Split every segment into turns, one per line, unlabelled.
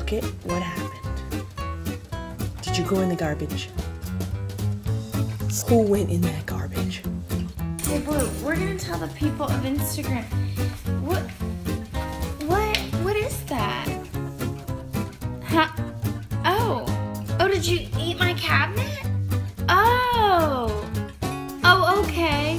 look at what happened. Did you go in the garbage? Who went in that garbage?
Hey Blue, we're gonna tell the people of Instagram. What is that? Huh? Oh, did you eat my cabinet? Oh, okay.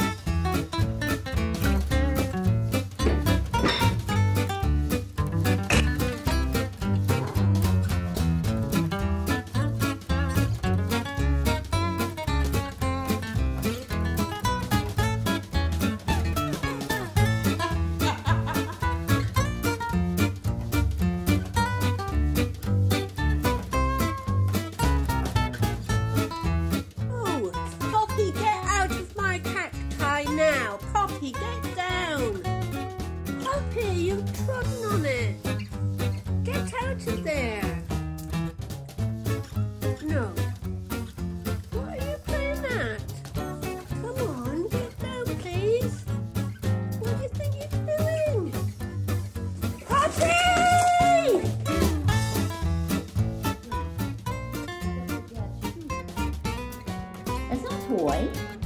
Now, Poppy, get down! Poppy, you've trodden on it! Get out of there! No. What are you playing at? Come on, get down, please! What do you think you're doing? Poppy!
It's not a toy.